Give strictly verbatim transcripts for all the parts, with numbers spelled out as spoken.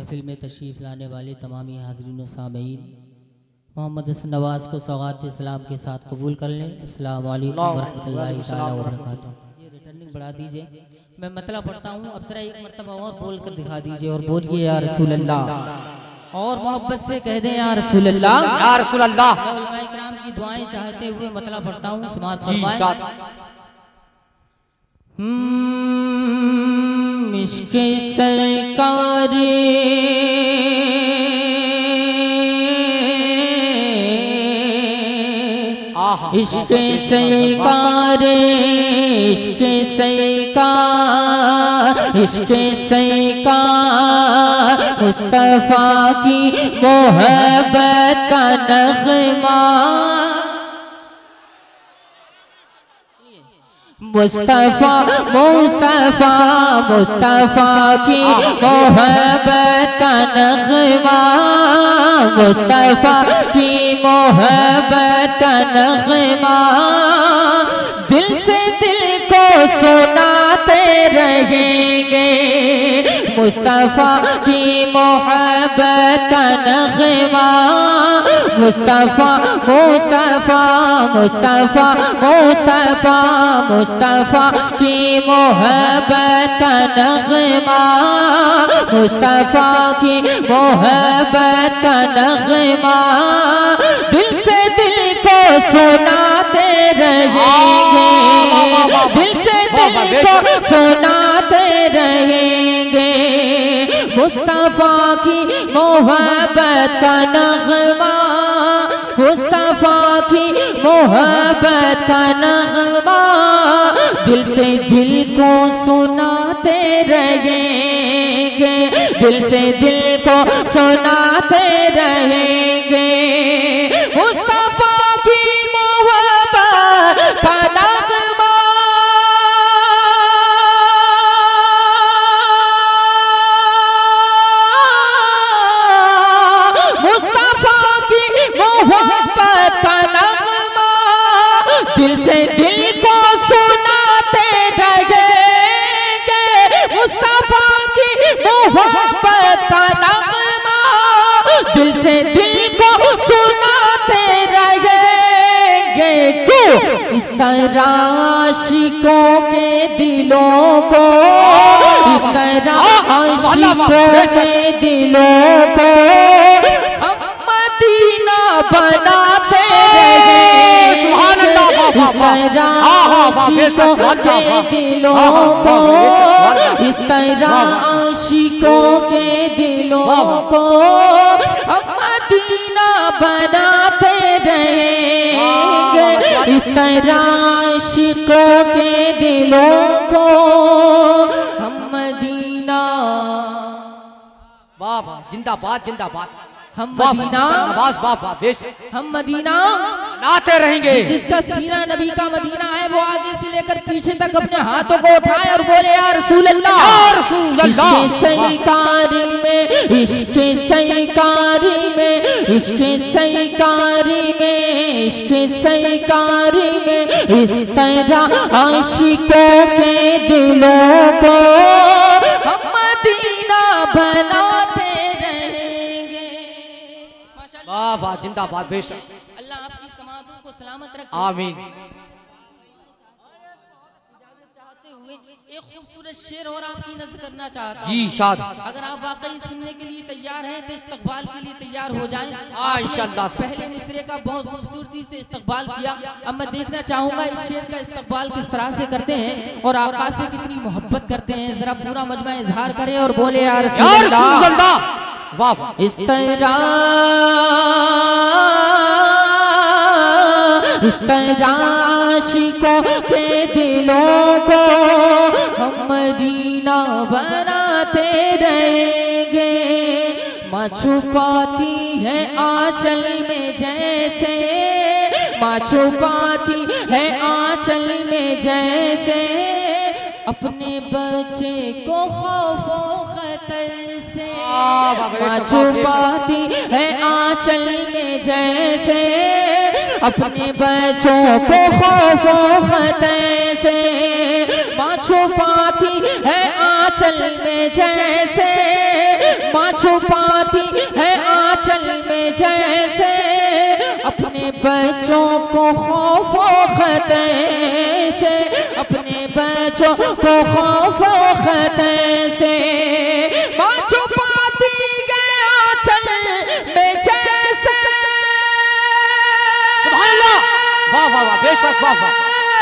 महफिल में तशरीफ़ लाने वाले तमामी हाज़रीन व सामीईन मोहम्मद हसन नवाज़ को सौगात सलाम के साथ कबूल कर लें। अस्सलाम वालेकुम व रहमतुल्लाहि तआला व बरकातहू। ये रिटर्निंग बढ़ा दीजिए, मैं मतलब पढ़ता हूँ, अब जरा एक मरतबा और बोल कर दिखा दीजिए और बोलिए या रसूल अल्लाह, और मोहब्बत से कह दें या रसूल अल्लाह, या रसूल अल्लाह। मैं उलमाए किराम की दुआएं चाहते हुए मतलब पढ़ता हूँ, समाअत फरमाएं। इश्क़े सरकार इश्क़े सरकार इश्क़े सरकार इश्क़े सरकार मुस्तफ़ा की मोहब्बत का नग़मा, मुस्तफ़ा मुस्तफ़ा मुस्तफ़ा की मोहब्बत का नग़मा, मुस्तफ़ा की मोहब्बत का नग़मा, दिल से दिल को सुनाते रहेंगे, मुस्तफ़ा की मोहब्बत का नग़मा, मुस्तफ़ा मुस्तफ़ा मुस्तफ़ा मुस्तफ़ा मुस्तफ़ा की मोहब्बत का नग़मा, मुस्तफ़ा की मोहब्बत का नग़मा, दिल से दिल को सुनाते रहेंगे, दिल से दिल को सुनाते रहेंगे, मुस्तफ़ा की मोहब्बत का नग़मा, मुस्तफ़ा की मोहब्बत का नग़मा, दिल से दिल को सुनाते रहेंगे, दिल से दिल को सुनाते रहेंगे, मुस्तफ़ा की मोहब्बत का नग़मा, मुस्तफ़ा की मोहब्बत का नग़मा, दिल से दिल को सुनाते रहेंगे, मुस्तफ़ा की मोहब्बत का नग़मा, दिल से दिल को सुनाते रहेंगे। क्यों इस तरह आशिकों के दिलों को, इस तरह आशिकों के दिलों को हम मदीना बनाते रहेंगे, इस तरह आशिकों के दिलों को, इस तरह आशिकों के दिलों को हम मदीना बनाते रहेंगे, इस तरह आशिकों के दिलों को हम मदीना, वाह वाह, जिंदाबाद जिंदाबाद, हम मदीना वाह वाह वाह, बेश हम मदीना नाते रहेंगे। जिसका सीना नबी का मदीना है वो आगे से लेकर पीछे तक अपने हाथों को उठाए और बोले या रसूल अल्लाह, या रसूल अल्लाह। इश्क़े सरकारी में इश्क़े सरकारी में इश्क़े सरकारी में इश्क़े सरकारी में इस तरह आशिकों के दिलों को हम मदीना बनाते रहेंगे। वाह वाह, जिंदाबाद, बेशक। अल्लाह आपकी समाधों को सलामत रखे, आमीन। चाहते हुए एक खूबसूरत शेर और आपकी नज़र करना चाहता हूं। जी शाद, अगर आप वाकई सुनने के लिए तैयार हैं तो इस्तकबाल के लिए तैयार हो जाएं। हाँ, इंशाअल्लाह। पहले मिसरे का बहुत खूबसूरती से इस्तकबाल किया, अब मैं देखना चाहूंगा इस शेर का इस्तकबाल किस तरह से करते हैं और आका से कितनी मोहब्बत करते हैं। जरा पूरा मजमा इजहार करें और बोले या रसूल अल्लाह। वाह वाह, इस तरह इस तरह आशिकों के दिलों को हम मदीना बनाते रहेंगे। माँ छुपाती है आंचल में जैसे, माँ छुपाती है आंचल में जैसे अपने बच्चे को खौफो खतर से, माँ छुपाती है आंचल में जैसे अपने बच्चों को खौफो खतरे से माँ छुपाती है आंचल में जैसे, माँ छुपाती है आंचल में जैसे, अपने बच्चों को खौफो खतरे से, अपने बच्चों को खौफो खतरे से माँ छुपाती है आंचल में जैसे। सुभान अल्लाह, वाह वाह वाह, बेशक वाह वाह।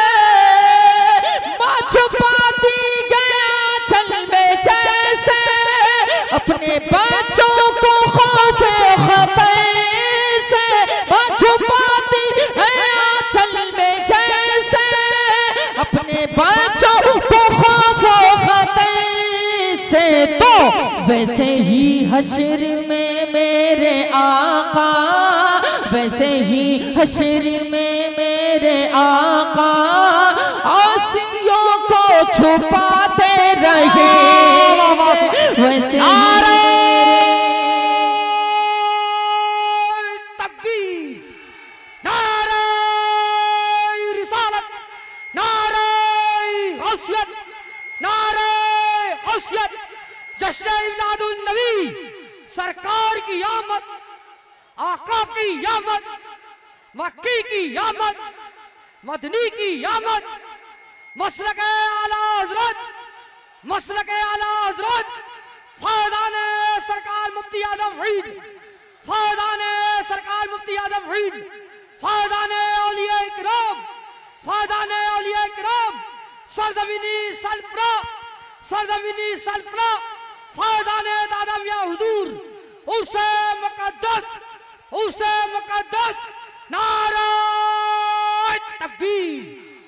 माँ छुपाती है आंचल में जैसे, अपने बच्चों को खौफे खतरे से माँ छुपाती है आंचल में जैसे, अपने बच्चों को खौफो खतरे से। तो वैसे ही हश्र में मेरे आका, वैसे ही हश्र में मेरे आका आसियों को छुपाते रहे, वैसे नारे तकबीर, नारे रिसालत, नारे गौसियत, नारे गौसियत, जश्न मिलादुन नबी, सरकार की आमद, आका की आमद, मक्की की आमद, मदनी की आमद, मसलके आला हज़रत, मसलके आला हज़रत फैज़ान सरकार मुफ्ती आज़म ईद, फैज़ान सरकार मुफ्ती आज़म ईद, फैज़ान औलिया इकराम, फैज़ान औलिया इकराम, सरज़मीनी सल्फरा, सरज़मीनी सल्फरा, फैज़ान दादा मियां हुजूर, उसे मुक़द्दस, उसे मुक़द्दस, नारे तकबीर।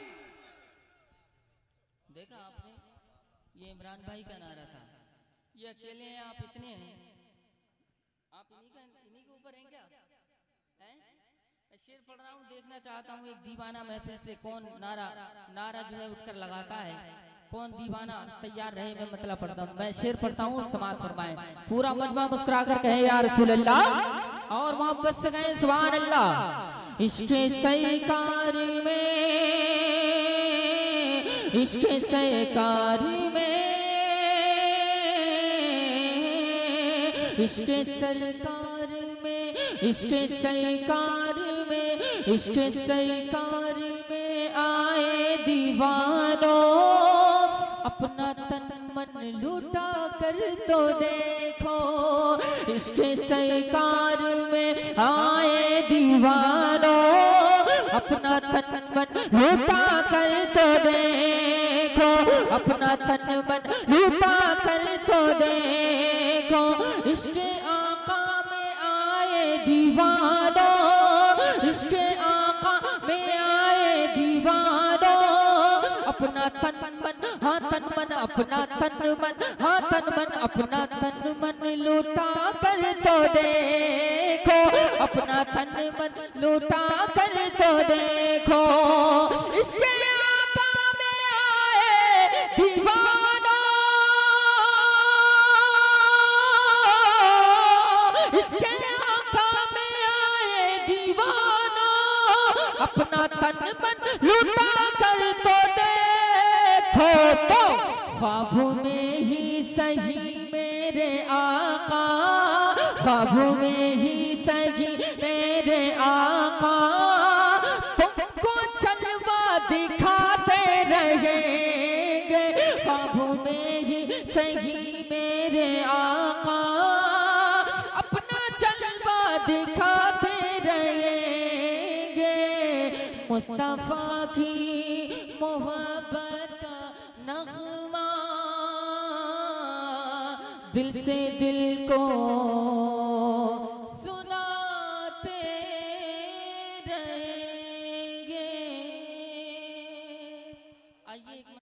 देखा आपने, ये इमरान भाई का नारा था। ये अकेले हैं, आप इतने हैं, आप इन्हीं का इन्हीं के ऊपर हैं क्या? हैं? मैं शेर पढ़ रहा हूँ, देखना चाहता हूँ एक दीवाना महफिल से कौन नारा नारा जो है उठकर लगाता है, कौन दीवाना तैयार रहे। मैं मतलब पढ़ता हूँ, मैं शेर पढ़ता हूँ, समाअत फरमाएं। पूरा मजमा मुस्कुरा कर कहे या रसूल अल्लाह और मोहब्बत से कहें सुभान अल्लाह। इश्क़े सरकार में, इश्क़े सरकार में, इश्क़े सरकार में, इश्क़े सरकार में, इश्क़े सरकार में आए दीवानों, अपना तन मन लुटा कर तो देखो। इश्क़े सरकार में आए दीवानों, अपना तन मन लुटा कर तो देखो, अपना तन मन लुटा कर तो देखो। इश्क़े आका में आए दीवानों, इश्क़े आका में आए दीवानों, अपना तन मन, हाँ तन मन, अपना तन मन, हाँ तन मन, अपना तन मन लुटा कर तो देखो, अपना तन मन लुटा कर तो देखो। इसके आका में आए दीवानों, इसके आका में आए दीवानों, अपना तन मन लुटा कर तो देखो। तो ख्वाब में ही सही मेरे आका, ख्वाब में ही सही मेरे आका, तुमको चलवा दिखाते रहेंगे। ख्वाब में ही सही मेरे आका, अपना जलवा दिखाते रहेंगे। मुस्तफा की मोहब्बत का नग़मा दिल से दिल को